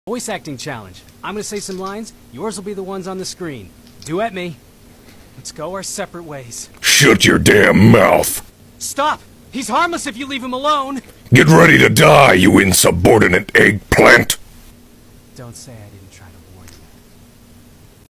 Voice acting challenge. I'm gonna say some lines, yours will be the ones on the screen. Duet me. Let's go our separate ways. Shut your damn mouth! Stop! He's harmless if you leave him alone! Get ready to die, you insubordinate eggplant! Don't say it.